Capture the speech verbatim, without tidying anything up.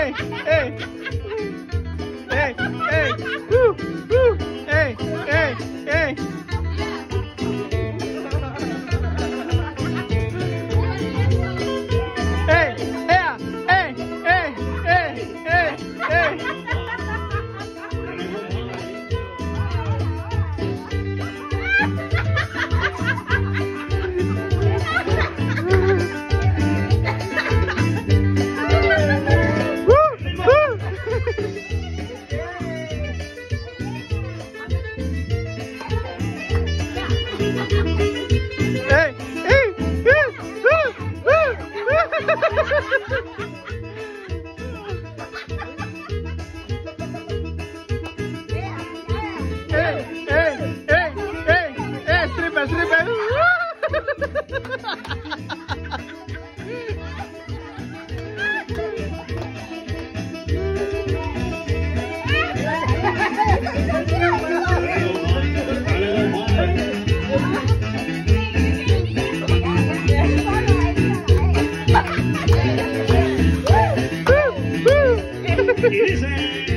hey, hey, hey, woo, woo, hey, hey, hey. Hey, yeah, hey, hey, hey, hey, hey. Hey, hey, hey, woo, woo, hey, hey, hey, hey, hey, stripper, stripper. Easy.